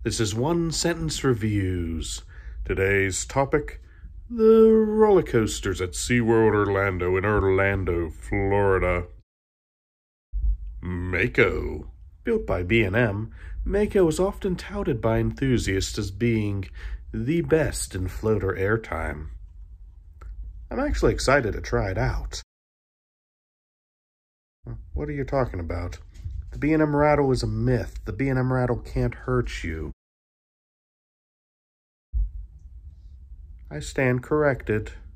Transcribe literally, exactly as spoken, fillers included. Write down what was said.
This is One Sentence Reviews. Today's topic, the roller coasters at SeaWorld Orlando in Orlando, Florida. Mako. Built by B and M, Mako is often touted by enthusiasts as being the best in floater airtime. I'm actually excited to try it out. What are you talking about? The B and M rattle is a myth. The B and M rattle can't hurt you. I stand corrected.